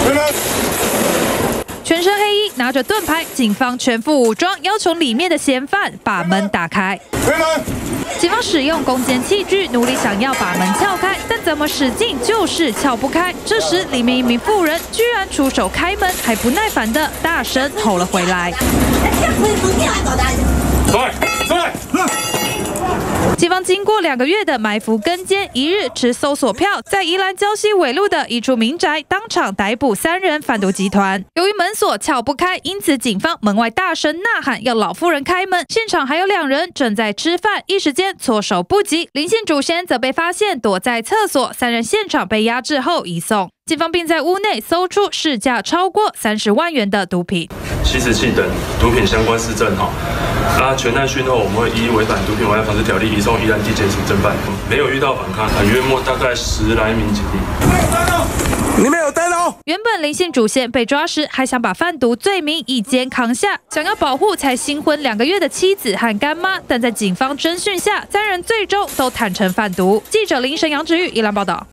全身黑衣，拿着盾牌，警方全副武装，要求里面的嫌犯把门打开。警方使用攻坚器具，努力想要把门撬开，但怎么使劲就是撬不开。这时，里面一名妇人居然出手开门，还不耐烦的大声吼了回来。警方经过2个月的埋伏跟监，一日持搜索票，在宜兰礁溪尾路的一处民宅当场逮捕3人贩毒集团。由于门锁撬不开，因此警方门外大声呐喊要老妇人开门。现场还有2人正在吃饭，一时间措手不及。林姓主嫌则被发现躲在厕所，3人现场被压制后移送。警方并在屋内搜出市价超过30万元的毒品、 吸食器等毒品相关事证全案讯后，我们会依违反毒品危害防治条例移送宜兰地检署侦办。没有遇到反抗，约莫大概10来名警力。 你们有灯哦！ 原本林姓主嫌被抓时，还想把贩毒罪名一肩扛下，想要保护才新婚2个月的妻子和干妈，但在警方侦讯下，3人最终都坦承贩毒。记者林神杨志玉宜兰报道。